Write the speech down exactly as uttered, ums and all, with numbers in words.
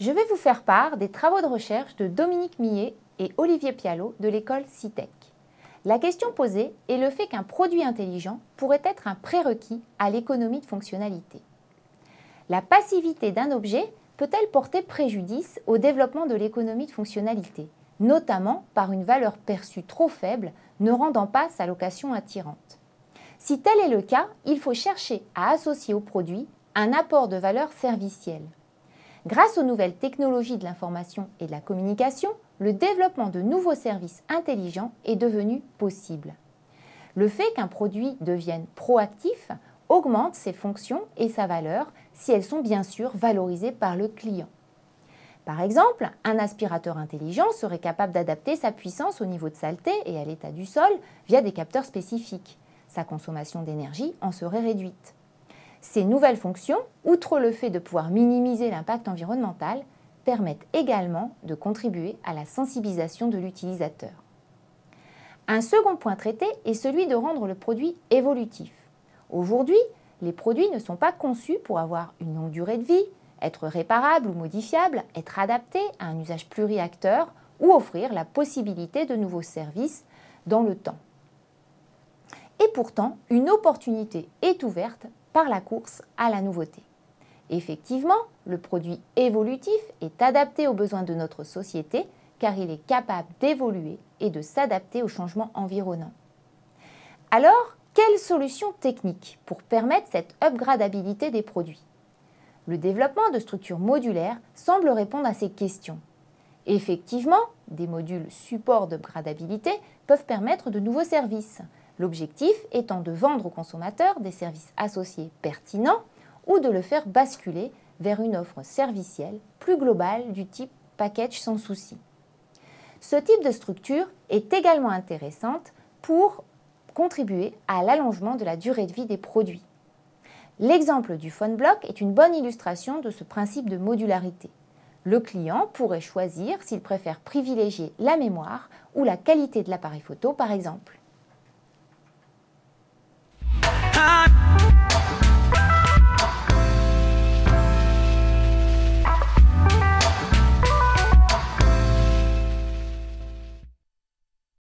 Je vais vous faire part des travaux de recherche de Dominique Millet et Olivier Pialot de l'école CITEC. La question posée est le fait qu'un produit intelligent pourrait être un prérequis à l'économie de fonctionnalité. La passivité d'un objet peut-elle porter préjudice au développement de l'économie de fonctionnalité, notamment par une valeur perçue trop faible ne rendant pas sa location attirante? Si tel est le cas, il faut chercher à associer au produit un apport de valeur servicielle. Grâce aux nouvelles technologies de l'information et de la communication, le développement de nouveaux services intelligents est devenu possible. Le fait qu'un produit devienne proactif augmente ses fonctions et sa valeur si elles sont bien sûr valorisées par le client. Par exemple, un aspirateur intelligent serait capable d'adapter sa puissance au niveau de saleté et à l'état du sol via des capteurs spécifiques. Sa consommation d'énergie en serait réduite. Ces nouvelles fonctions, outre le fait de pouvoir minimiser l'impact environnemental, permettent également de contribuer à la sensibilisation de l'utilisateur. Un second point traité est celui de rendre le produit évolutif. Aujourd'hui, les produits ne sont pas conçus pour avoir une longue durée de vie, être réparables ou modifiables, être adaptés à un usage pluriacteur ou offrir la possibilité de nouveaux services dans le temps. Et pourtant, une opportunité est ouverte par la course à la nouveauté. Effectivement, le produit évolutif est adapté aux besoins de notre société car il est capable d'évoluer et de s'adapter aux changements environnants. Alors, quelles solutions techniques pour permettre cette upgradabilité des produits? Le développement de structures modulaires semble répondre à ces questions. Effectivement, des modules support d'upgradabilité peuvent permettre de nouveaux services, l'objectif étant de vendre aux consommateurs des services associés pertinents ou de le faire basculer vers une offre servicielle plus globale du type package sans souci. Ce type de structure est également intéressante pour contribuer à l'allongement de la durée de vie des produits. L'exemple du PhoneBlock est une bonne illustration de ce principe de modularité. Le client pourrait choisir s'il préfère privilégier la mémoire ou la qualité de l'appareil photo par exemple.